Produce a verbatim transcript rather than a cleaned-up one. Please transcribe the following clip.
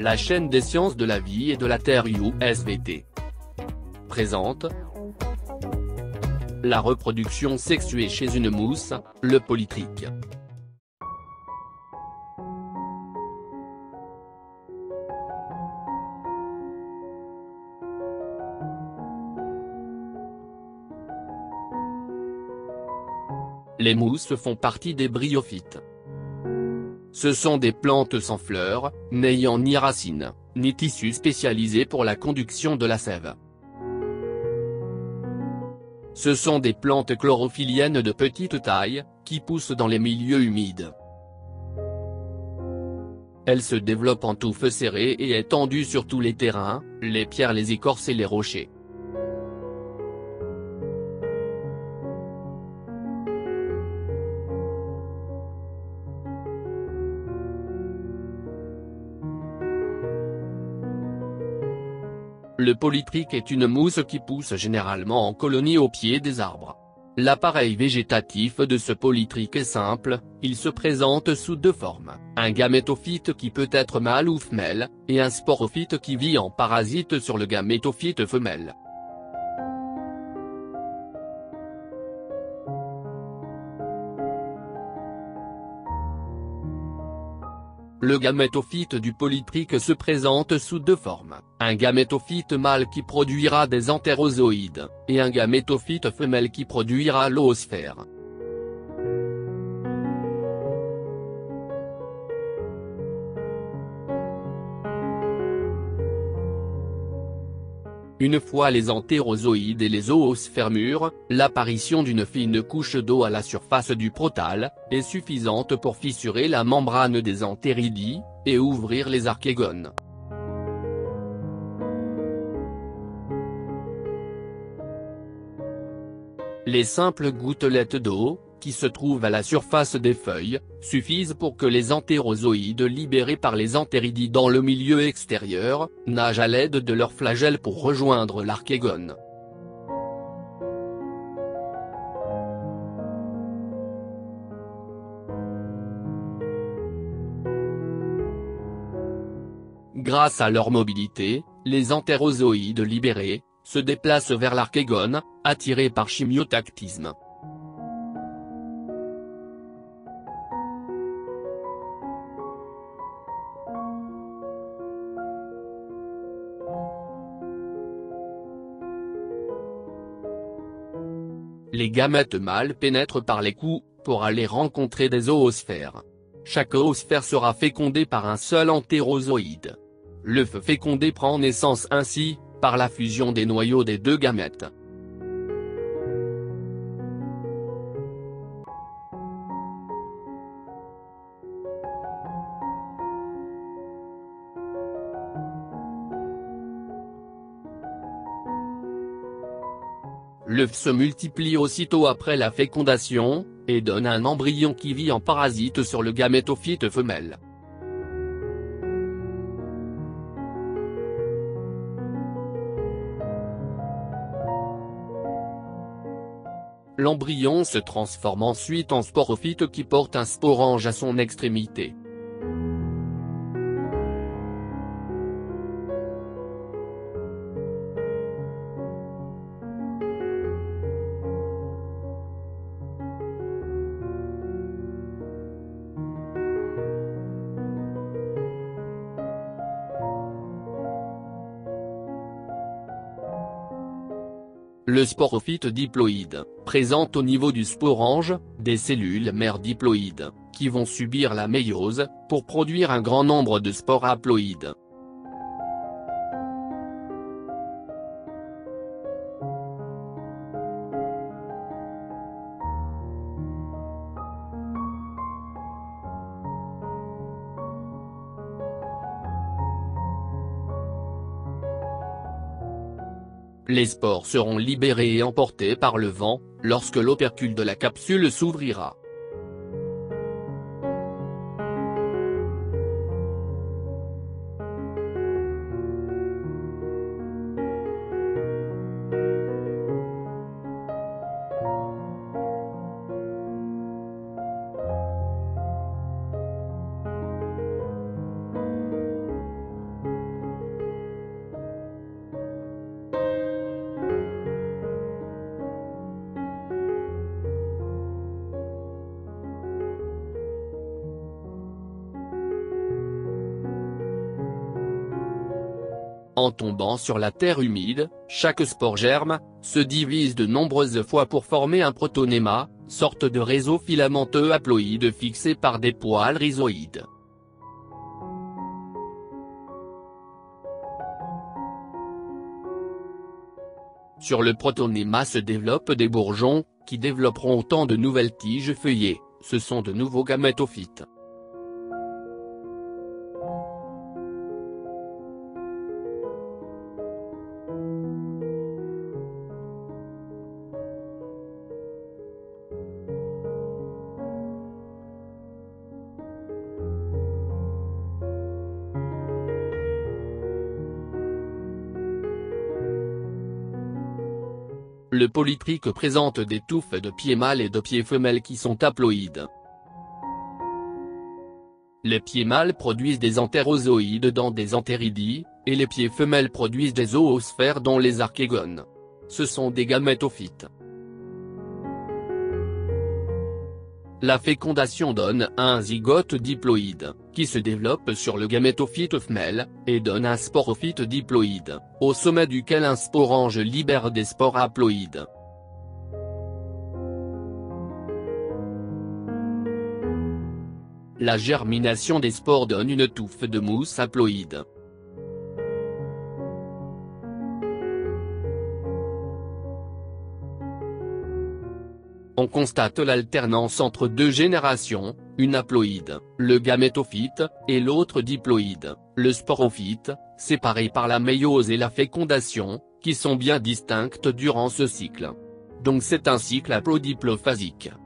La chaîne des sciences de la vie et de la Terre U S V T présente la reproduction sexuée chez une mousse, le polytrique. Les mousses font partie des bryophytes. Ce sont des plantes sans fleurs, n'ayant ni racines, ni tissus spécialisés pour la conduction de la sève. Ce sont des plantes chlorophylliennes de petite taille, qui poussent dans les milieux humides. Elles se développent en touffes serrées et étendues sur tous les terrains, les pierres, les écorces et les rochers. Le polytrique est une mousse qui pousse généralement en colonie au pied des arbres. L'appareil végétatif de ce polytrique est simple, il se présente sous deux formes, un gamétophyte qui peut être mâle ou femelle, et un sporophyte qui vit en parasite sur le gamétophyte femelle. Le gamétophyte du polytrique se présente sous deux formes, un gamétophyte mâle qui produira des entérozoïdes, et un gamétophyte femelle qui produira l'oosphère. Une fois les entérozoïdes et les oosphères mûrs, l'apparition d'une fine couche d'eau à la surface du protale, est suffisante pour fissurer la membrane des entéridies, et ouvrir les archégones. Les simples gouttelettes d'eau, qui se trouvent à la surface des feuilles, suffisent pour que les entérozoïdes libérés par les entéridies dans le milieu extérieur, nagent à l'aide de leurs flagelles pour rejoindre l'archégone. Grâce à leur mobilité, les entérozoïdes libérés se déplacent vers l'archégone, attirés par chimiotactisme. Les gamètes mâles pénètrent par les coups, pour aller rencontrer des oosphères. Chaque oosphère sera fécondé par un seul entérozoïde. L'œuf fécondé prend naissance ainsi, par la fusion des noyaux des deux gamètes. L'œuf se multiplie aussitôt après la fécondation, et donne un embryon qui vit en parasite sur le gamétophyte femelle. L'embryon se transforme ensuite en sporophyte qui porte un sporange à son extrémité. Le sporophyte diploïde, présente au niveau du sporange, des cellules mères diploïdes, qui vont subir la méiose, pour produire un grand nombre de spores haploïdes. Les spores seront libérés et emportés par le vent, lorsque l'opercule de la capsule s'ouvrira. En tombant sur la terre humide, chaque spore germe, se divise de nombreuses fois pour former un protonéma, sorte de réseau filamenteux haploïde fixé par des poils rhizoïdes. Sur le protonéma se développent des bourgeons, qui développeront autant de nouvelles tiges feuillées, ce sont de nouveaux gamétophytes. Le polytrique présente des touffes de pieds mâles et de pieds femelles qui sont haploïdes. Les pieds mâles produisent des entérozoïdes dans des entéridies, et les pieds femelles produisent des zoosphères dans les archégones. Ce sont des gamétophytes. La fécondation donne un zygote diploïde, qui se développe sur le gamétophyte femelle, et donne un sporophyte diploïde, au sommet duquel un sporange libère des spores haploïdes. La germination des spores donne une touffe de mousse haploïde. On constate l'alternance entre deux générations, une haploïde, le gamétophyte, et l'autre diploïde, le sporophyte, séparés par la méiose et la fécondation, qui sont bien distinctes durant ce cycle. Donc c'est un cycle haplodiplophasique.